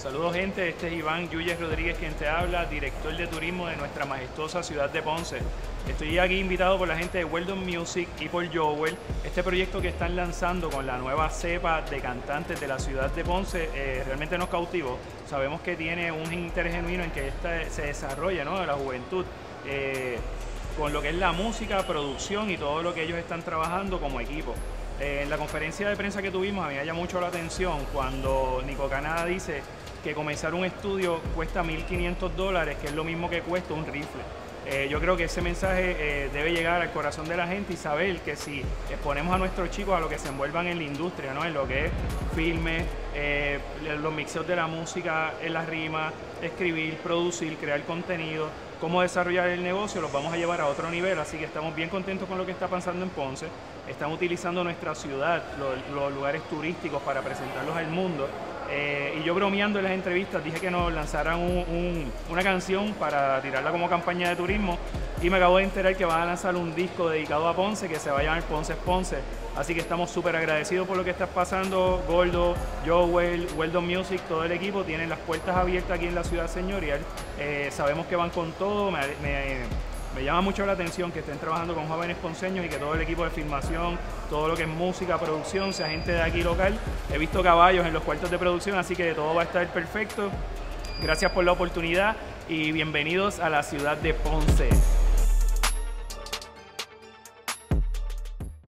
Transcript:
Saludos gente, este es Iván Yuyes Rodríguez quien te habla, director de turismo de nuestra majestuosa ciudad de Ponce. Estoy aquí invitado por la gente de Weldon Music y por Jowell. Este proyecto que están lanzando con la nueva cepa de cantantes de la ciudad de Ponce realmente nos cautivó. Sabemos que tiene un interés genuino en que esta se desarrolle, ¿no?, de la juventud, con lo que es la música, producción y todo lo que ellos están trabajando como equipo. En la conferencia de prensa que tuvimos a mí me llamó mucho la atención cuando Nico Canadá dice que comenzar un estudio cuesta $1.500, que es lo mismo que cuesta un rifle. Yo creo que ese mensaje debe llegar al corazón de la gente y saber que si exponemos a nuestros chicos a lo que se envuelvan en la industria, ¿no?, en lo que es filmes, los mixeos de la música, en las rimas, escribir, producir, crear contenido, cómo desarrollar el negocio, los vamos a llevar a otro nivel. Así que estamos bien contentos con lo que está pasando en Ponce. Están utilizando nuestra ciudad, los lugares turísticos para presentarlos al mundo. Y yo bromeando en las entrevistas dije que nos lanzaran una canción para tirarla como campaña de turismo, y me acabo de enterar que van a lanzar un disco dedicado a Ponce que se va a llamar Ponce es Ponce. Así que estamos súper agradecidos por lo que está pasando. Gordo, Jowell, Weldon Music, todo el equipo tienen las puertas abiertas aquí en la ciudad señorial. Sabemos que van con todo. Me llama mucho la atención que estén trabajando con jóvenes ponceños y que todo el equipo de filmación, todo lo que es música, producción, sea gente de aquí local. He visto caballos en los cuartos de producción, así que todo va a estar perfecto. Gracias por la oportunidad y bienvenidos a la ciudad de Ponce.